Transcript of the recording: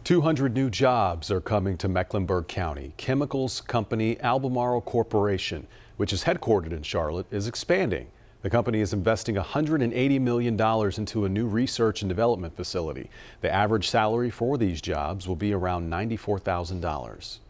200 new jobs are coming to Mecklenburg County. Chemicals company Albemarle Corporation, which is headquartered in Charlotte, is expanding. The company is investing $180 million into a new research and development facility. The average salary for these jobs will be around $94,000.